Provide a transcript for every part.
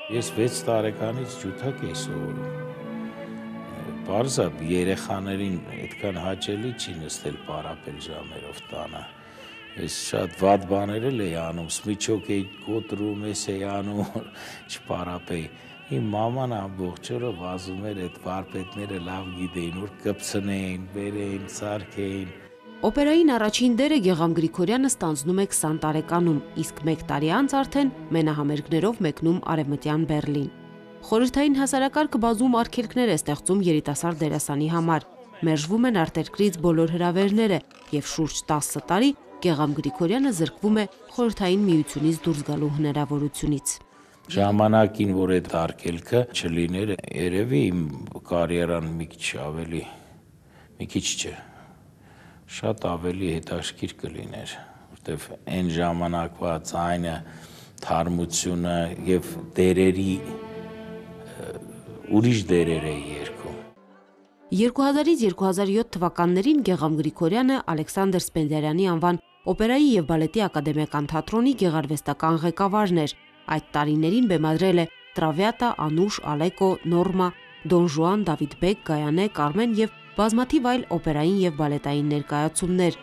Ես 6 տարեկանից ջութակ էի սովորում։ Պարզա երեխաներին այդքան հաճելի չի նստել պարապել ժամերով տանը։ Ես շատ վատ բաներ էլ էի անում, սմիչոկ էի կոտրում, ես էի անում, չպարապեի։ Իմ մաման ամբողջ օրը վազում էր, այդ վարպետները լավ գիտեին, որ կպցնեին, բերեին, սարքեին։ Օպերային առաջին դերը Գեգամ Գրիգորյանը ստանձնում է 20 տարեկանում, իսկ 1 տարի անց արդեն մենահամերգներով մեկնում Արևմտյան Բեռլին։ Խորհրդային հասարակարգը բազում արգելքներ է ստեղծում երիտասարդ դերասանի համար։ Մերժվում են արտերկրից բոլոր հրավերները եւ շուրջ 10 տարի Գեգամ Գրիգորյանը զրկվում է Խորհրդային Միությունից դուրս գալու հնարավորությունից։ Ժամանակին, որ այդ արգելքը չլիներ, երևի իմ կարիերան մի քիչ չէ, շատ ավելի հետաքրքիր կլիներ, որտեվ այն ժամանակվա ձայնը, թարմությունը եւ դերերի ուրիշ դերեր էի երգում։ 2000-ից 2007 թվականներին Գեգամ Գրիգորյանը Ալեքսանդր Սպենդիարյանի անվան օպերայի եւ բալետի ակադեմիական թատրոնի գեղարվեստական ղեկավարն էր։ Այդ տարիներին բեմադրել է Տրավիատա, Անուշ, Ալեկո, Նորմա, Դոն Ժուան, Դավիթ Բեկ, Գայանե, Կարմեն եւ բազմաթիվ այլ օպերային եւ բալետային ներկայացումներ։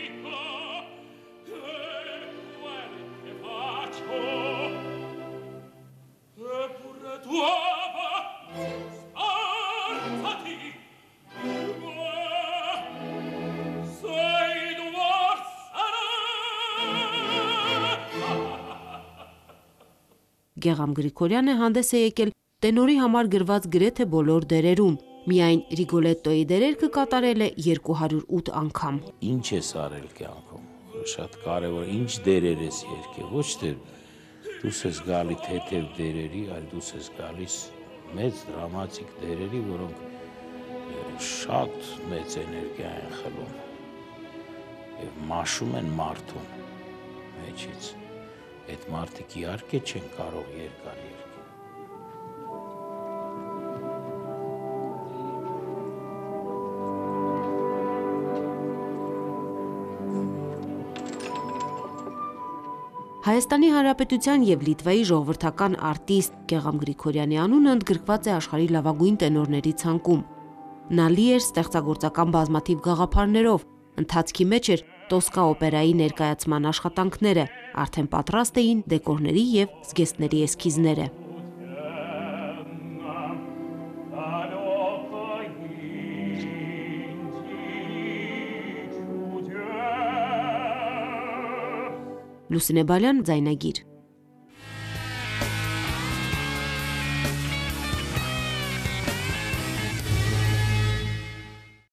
Գեգամ Գրիգորյանը հանդես է եկել տենորի համար գրված գրեթե բոլոր դերերում, միայն Ռիգոլետտոյի դերեր կկատարել է 208 անգամ։ Ինչ ես արել կյանքում, շատ կարևոր, ինչ դերեր ես երգել, ոչ թե դուս ես գալի թեթև դերերի, այլ դուս ես գալիս մեծ դրամատիկ դերերի, որոնք շատ մեծ էներգիա են խլում եւ մաշում են մարդուն մեջից։ Այդ մարդիկ իհարկե չեն կարող երկար երգել։ Հայաստանի Հանրապետության եւ Լիտվայի ժողովրդական արտիստ Գեգամ Գրիգորյանի անունը ընդգրկված է աշխարհի լավագույն տենորների ցանկում։ Նա լի էր ստեղծագործական բազմաթիվ գաղափարներով, ընթացքի մեջ էր Տոսկա օպերայի ներկայացման աշխատանքները, արդեն պատրաստ էին դեկորների եւ զգեստների էսքիզները։ Լուսինե Բալյան, ձայնագիր։